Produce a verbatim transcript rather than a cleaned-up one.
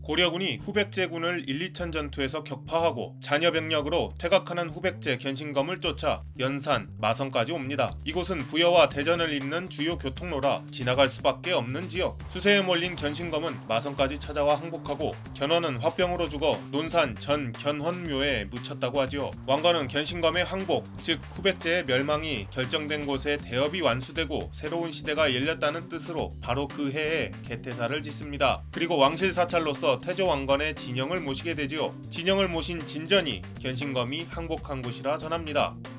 고려군이 후백제군을 일, 이천 전투에서 격파하고 잔여 병력으로 퇴각하는 후백제 견신검을 쫓아 연산, 마성까지 옵니다. 이곳은 부여와 대전을 잇는 주요 교통로라 지나갈 수밖에 없는 지역. 수세에 몰린 견신검은 마성까지 찾아와 항복하고 견훤은 화병으로 죽어 논산 전 견훤묘에 묻혔다고 하지요. 왕건은 견신검의 항복, 즉 후백제의 멸망이 결정된 곳에 대업이 완수되고 새로운 시대가 열렸다는 뜻으로 바로 그 해에 개태사를 짓습니다. 그리고 왕실사찰로서 태조왕건의 진영을 모시게 되지요. 진영을 모신 진전이 견신검이 항복한 곳이라 전합니다.